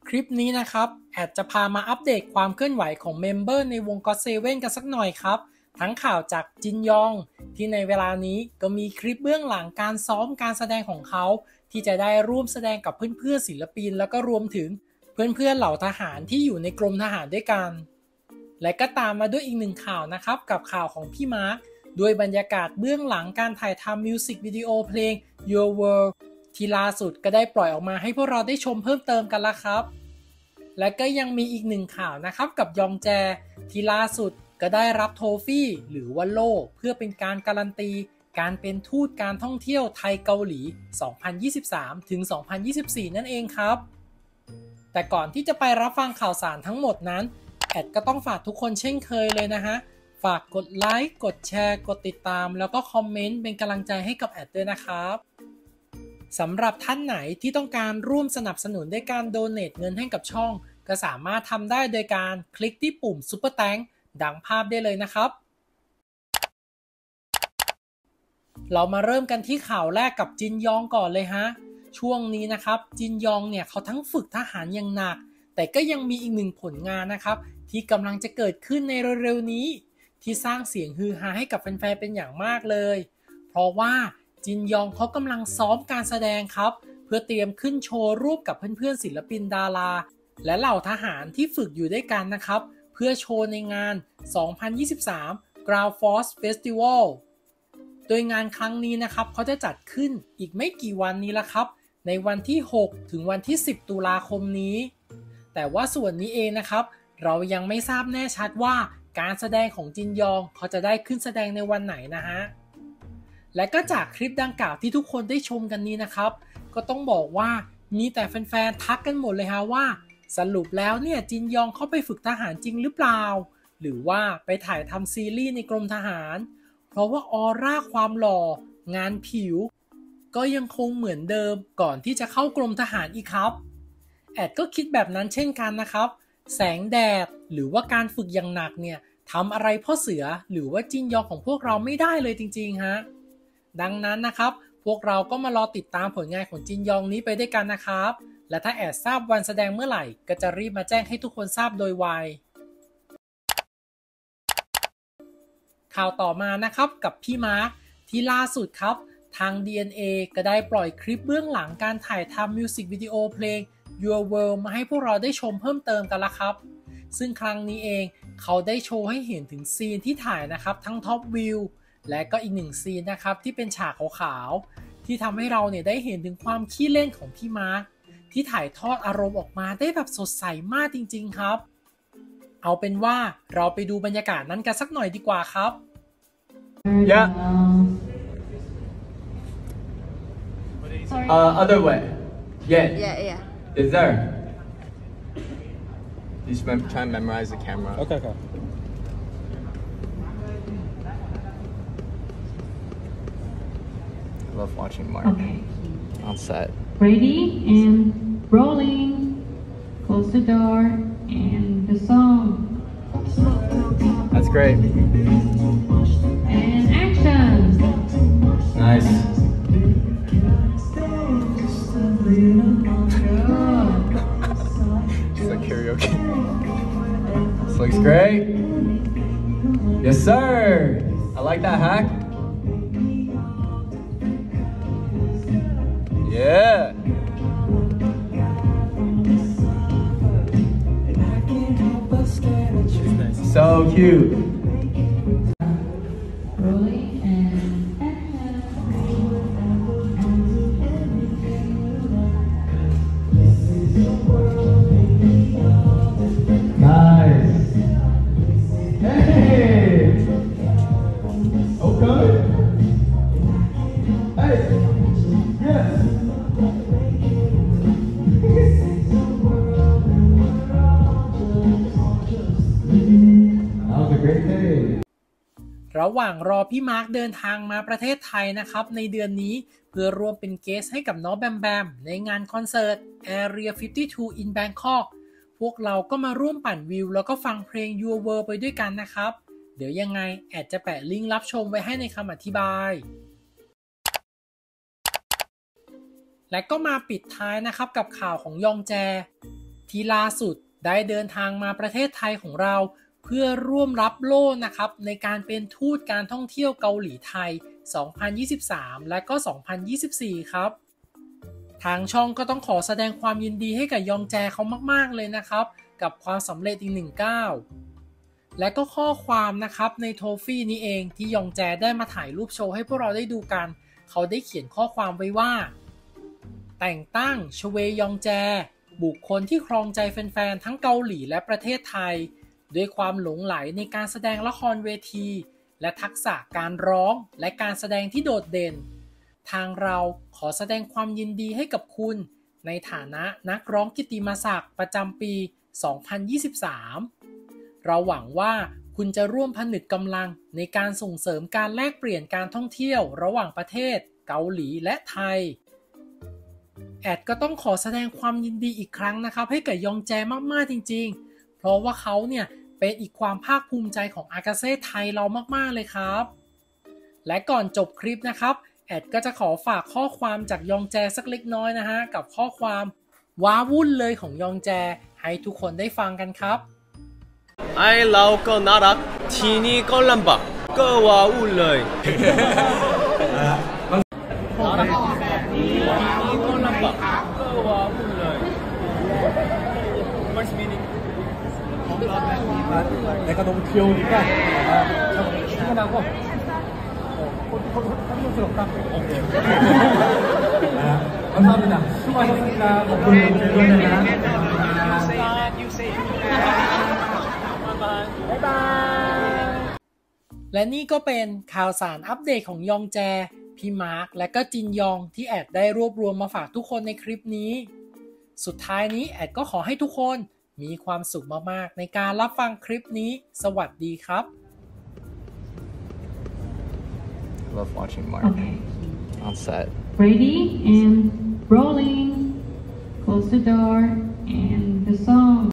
คลิปนี้นะครับแอดจะพามาอัปเดตความเคลื่อนไหวของเมมเบอร์ในวง GOT7 กันสักหน่อยครับทั้งข่าวจากจินยองที่ในเวลานี้ก็มีคลิปเบื้องหลังการซ้อมการแสดงของเขาที่จะได้ร่วมแสดงกับเพื่อนๆศิลปินแล้วก็รวมถึงเพื่อนๆเหล่าทหารที่อยู่ในกรมทหารด้วยกันและก็ตามมาด้วยอีกหนึ่งข่าวนะครับกับข่าวของพี่มาร์คด้วยบรรยากาศเบื้องหลังการถ่ายทำมิวสิกวิดีโอเพลง Your World ที่ล่าสุดก็ได้ปล่อยออกมาให้พวกเราได้ชมเพิ่มเติมกันละครับและก็ยังมีอีกหนึ่งข่าวนะครับกับยองแจที่ล่าสุดก็ได้รับโทฟี่หรือว่าโล่เพื่อเป็นการการันตีการเป็นทูตการท่องเที่ยวไทยเกาหลี 2023 ถึง 2024 นั่นเองครับแต่ก่อนที่จะไปรับฟังข่าวสารทั้งหมดนั้นแอดก็ต้องฝากทุกคนเช่นเคยเลยนะฮะฝากกดไลค์กดแชร์กดติดตามแล้วก็คอมเมนต์เป็นกำลังใจให้กับแอดด้วยนะครับสำหรับท่านไหนที่ต้องการร่วมสนับสนุนด้วยการโดเนทเงินให้กับช่องก็สามารถทำได้โดยการคลิกที่ปุ่ม Super Thanks ดังภาพได้เลยนะครับเรามาเริ่มกันที่ข่าวแรกกับจินยองก่อนเลยฮะช่วงนี้นะครับจินยองเนี่ยเขาทั้งฝึกทหารอย่างหนักแต่ก็ยังมีอีกหนึ่งผลงานนะครับที่กำลังจะเกิดขึ้นในเร็วๆนี้ที่สร้างเสียงฮือฮาให้กับแฟนๆเป็นอย่างมากเลยเพราะว่าจินยองเขากำลังซ้อมการแสดงครับเพื่อเตรียมขึ้นโชว์ร่วมกับเพื่อนๆศิลปินดาราและเหล่าทหารที่ฝึกอยู่ด้วยกันนะครับเพื่อโชว์ในงาน 2023 Ground Force Festival โดยงานครั้งนี้นะครับเขาจะจัดขึ้นอีกไม่กี่วันนี้ละครับในวันที่ 6 ถึงวันที่ 10 ตุลาคมนี้แต่ว่าส่วนนี้เองนะครับเรายังไม่ทราบแน่ชัดว่าการแสดงของจินยองเขาจะได้ขึ้นแสดงในวันไหนนะฮะและก็จากคลิปดังกล่าวที่ทุกคนได้ชมกันนี้นะครับก็ต้องบอกว่ามีแต่แฟนๆทักกันหมดเลยฮะว่าสรุปแล้วเนี่ยจินยองเขาไปฝึกทหารจริงหรือเปล่าหรือว่าไปถ่ายทำซีรีส์ในกรมทหารเพราะว่าออร่าความหล่องานผิวก็ยังคงเหมือนเดิมก่อนที่จะเข้ากรมทหารอีกครับแอดก็คิดแบบนั้นเช่นกันนะครับแสงแดดหรือว่าการฝึกอย่างหนักเนี่ยทำอะไรพ่อเสือหรือว่าจินยองของพวกเราไม่ได้เลยจริงๆฮะดังนั้นนะครับพวกเราก็มารอติดตามผลงานของจินยองนี้ไปด้วยกันนะครับและถ้าแอดทราบวันแสดงเมื่อไหร่ก็จะรีบมาแจ้งให้ทุกคนทราบโดยไวข่าวต่อมานะครับกับพี่มาร์คที่ล่าสุดครับทาง DNA ก็ได้ปล่อยคลิปเบื้องหลังการถ่ายทำมิวสิกวิดีโอเพลง Your World มาให้พวกเราได้ชมเพิ่มเติมกันละครับซึ่งครั้งนี้เองเขาได้โชว์ให้เห็นถึงซีนที่ถ่ายนะครับทั้งท็อปวิวและก็อีกหนึ่งซีนนะครับที่เป็นฉากขาวๆที่ทำให้เราเนี่ยได้เห็นถึงความขี้เล่นของพี่มาร์คที่ถ่ายทอดอารมณ์ออกมาได้แบบสดใสมากจริงๆครับเอาเป็นว่าเราไปดูบรรยากาศนั้นกันสักหน่อยดีกว่าครับ Yeah. Other way. Yeah. Yeah. Is there? Just try and memorize the camera. Okay. I love watching Mark on set. Ready and rolling. Close the door and the song. That's great. And action. Nice. It's like karaoke. This looks great. Yes, sir. I like that hack. Yeah. So cute. Rolling and action. Nice. Hey. Okay. Hey. Yes. That was a great day. ระหว่างรอพี่มาร์คเดินทางมาประเทศไทยนะครับในเดือนนี้เพื่อร่วมเป็นเกสให้กับน้องแบมแบมในงานคอนเสิร์ต Area 52 in Bangkok พวกเราก็มาร่วมปั่นวิวแล้วก็ฟังเพลง Your World ไปด้วยกันนะครับเดี๋ยวยังไงแอดจะแปะลิงก์รับชมไว้ให้ในคำอธิบาย และก็มาปิดท้ายนะครับกับข่าวของยองแจที่ล่าสุดได้เดินทางมาประเทศไทยของเราเพื่อร่วมรับโล่นะครับในการเป็นทูตการท่องเที่ยวเกาหลีไทย 2023 และก็ 2024 ครับทางช่องก็ต้องขอแสดงความยินดีให้กับยองแจเขามากๆเลยนะครับกับความสำเร็จอีก1 ก้าวและก็ข้อความนะครับในโทฟี่นี้เองที่ยองแจได้มาถ่ายรูปโชว์ให้พวกเราได้ดูกันเขาได้เขียนข้อความไว้ว่าแต่งตั้งชเวยองแจบุคคลที่ครองใจแฟนๆทั้งเกาหลีและประเทศไทยด้วยความหลงไหลในการแสดงละครเวทีและทักษะการร้องและการแสดงที่โดดเด่นทางเราขอแสดงความยินดีให้กับคุณในฐานะนักร้องกิตติมศักดิ์ประจำปี 2023 เราหวังว่าคุณจะร่วมผนึกกำลังในการส่งเสริมการแลกเปลี่ยนการท่องเที่ยวระหว่างประเทศเกาหลีและไทยแอดก็ต้องขอแสดงความยินดีอีกครั้งนะครับให้กับยองแจมากๆจริงๆเพราะว่าเขาเนี่ยเป็นอีกความภาคภูมิใจของอากาเซ่ไทยเรามากๆเลยครับและก่อนจบคลิปนะครับแอดก็จะขอฝากข้อความจากยองแจสักเล็กน้อยนะฮะกับข้อความว้าวุ่นเลยของยองแจให้ทุกคนได้ฟังกันครับไอ้เราก็น่ารักทีนี้ก็ลำบากก็ว้าวุ่นเลย 내가 너무 귀여우니까 출근하고 탐욕스럽다. 감사합니다. 수고하셨습니다. 덕분에 즐거웠습니다. 바이바이. และนี่ก็เป็นข่าวสารอัปเดตของยองแจพี่มาร์คและก็จินยองที่แอดได้รวบรวมมาฝากทุกคนในคลิปนี้สุดท้ายนี้แอดก็ขอให้ทุกคนมีความสุขมากๆในการรับฟังคลิปนี้สวัสดีครับ Love watching Mark Okay. on set. Ready and rolling. Close the door and the song.